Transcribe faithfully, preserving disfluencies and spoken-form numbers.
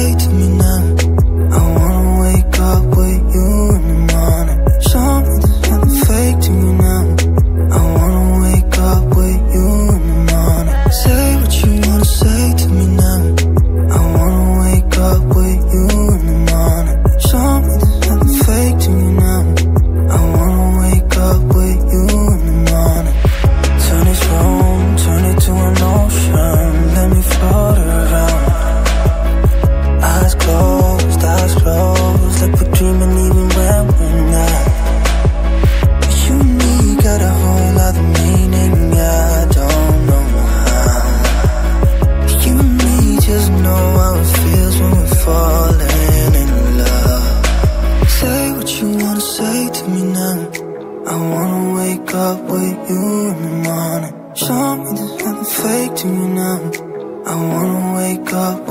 say to me now? I wanna wake up with you in the morning. Show me there's nothing fake to me now. I wanna wake up with you in the morning. Say what you wanna say to me now. I wanna wake up with you in the morning. Show me there's nothing fake to me now. I wanna wake up with you in the morning. Turn this room, turn it to an ocean. Let me float around. Eyes closed, eyes closed, like we're dreaming even when we're not. You and me got a whole other meaning, I don't know how. You and me just know how it feels when we're falling in love. Say what you wanna say to me now. I wanna wake up with you in the morning. Show me there's nothing fake to me now. I wanna wake up